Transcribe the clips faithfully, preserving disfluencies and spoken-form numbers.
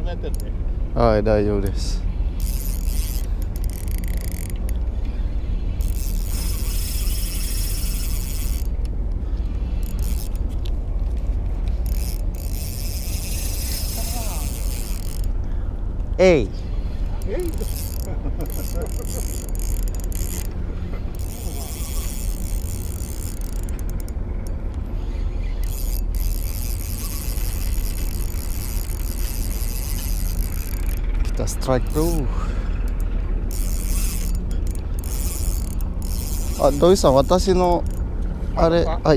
もやってるね。 はい、大丈夫です。えい。 えい。 Kita strike bro. あ、土井さん、私のあれ、はい。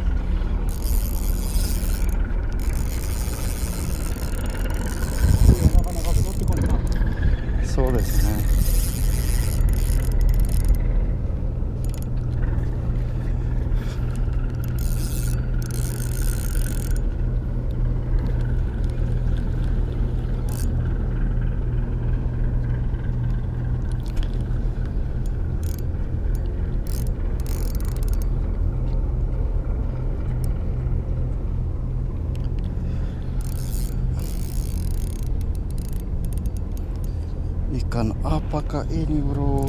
そうですね。Ikan apakah ini bro?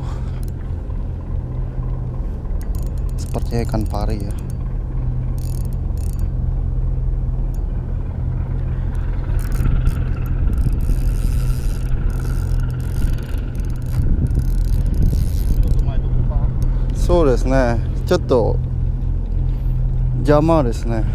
Sepertinya ikan pari ya.そうですね。ちょっと邪魔ですね。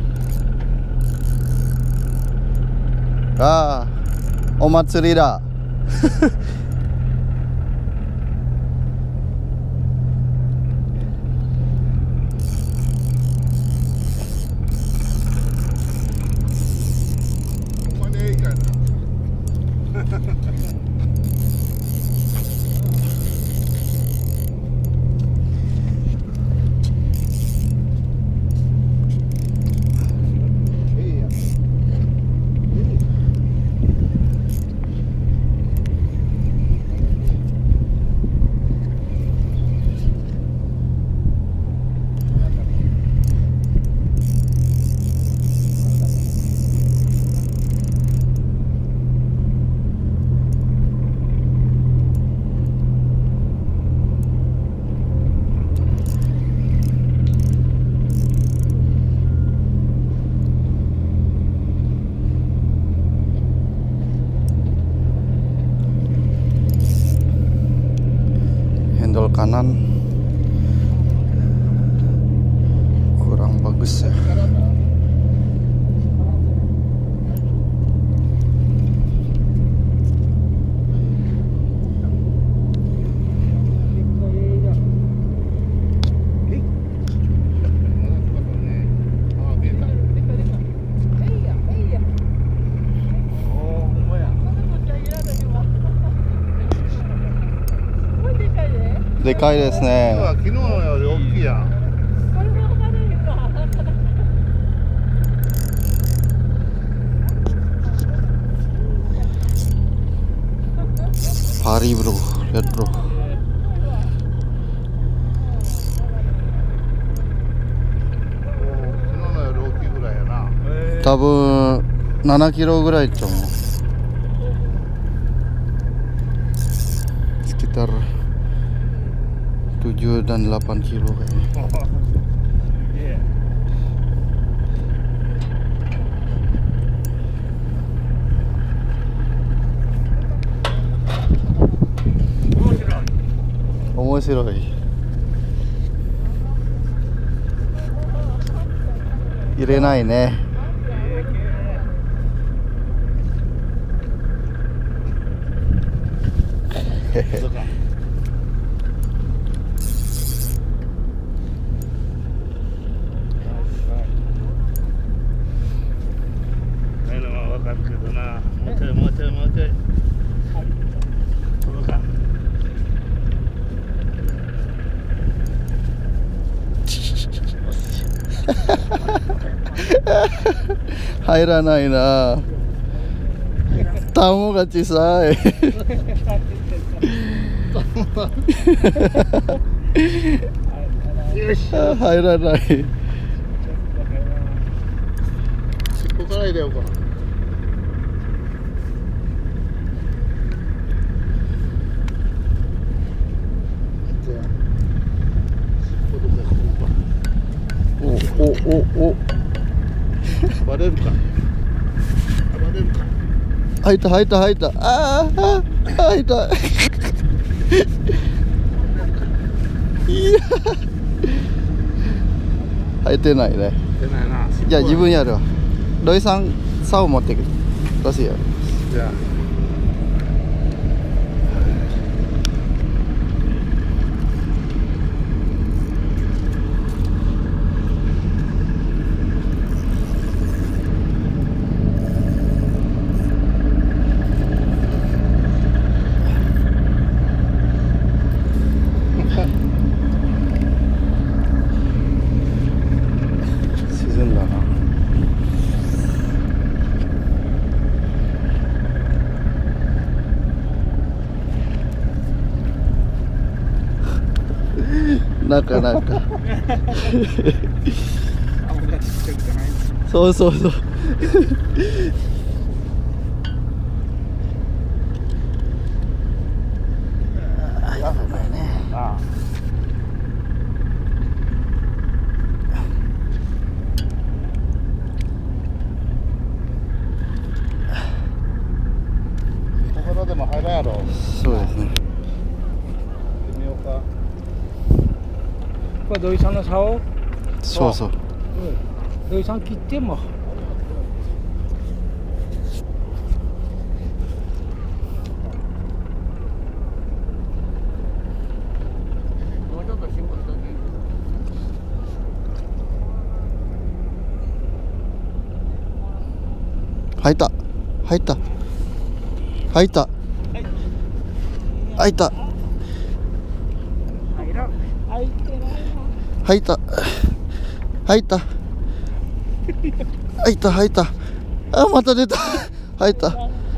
ああ、お祭りだ。Handle kanan kurang bagus ya. Deかいですね。 昨日のより大きいやん。 パリブロ、レッドブロ。 昨日のより大きいぐらいやな。 多分ななキロぐらいと思う。Sekitar tujuh dan delapan kilo kayaknya. Omoshiroi. Irenai ne. Hairanai na. Tamu ga chisai. Hairanai. 尻尾から入れようか。 尻尾どかしてるか。 おおおおバレるか。バレるか。 入った入った入ったあーあー入ったいや入ってないね。 出ないな。 じゃあ自分やるわ。ロイさん竿持ってくる。どうしよう。 じゃあ。 沈んだな。なかなかそうそうそうやばいね。 ああ。小柄でも入らんやろ。 そうですね。 行ってみようか。 これ土井さんの竿、 そうそう。 土井さん切ってももうちょっと辛抱しとき。 入った入った入った入った入らん。入ってないな。 入った入った入った入ったあまた出た入った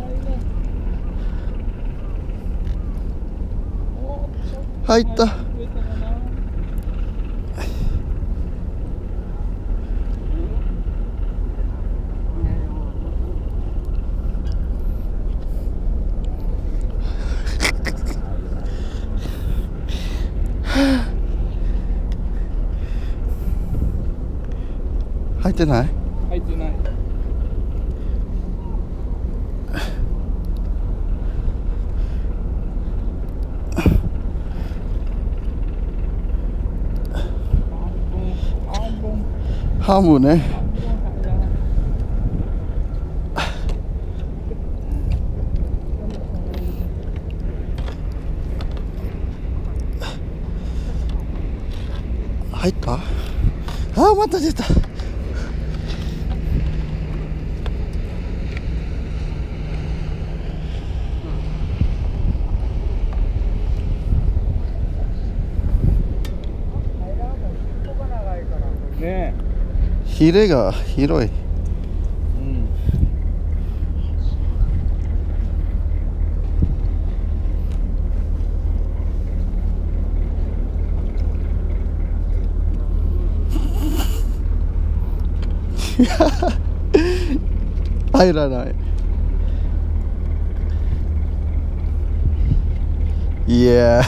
入った入ってない入ってない。半分ハムね。入ったあーまた出たねヒレが広いえ。うん。 入らないいや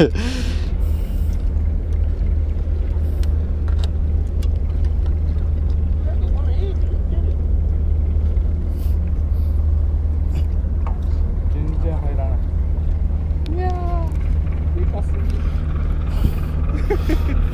全然入らない。いやー、でかすぎ。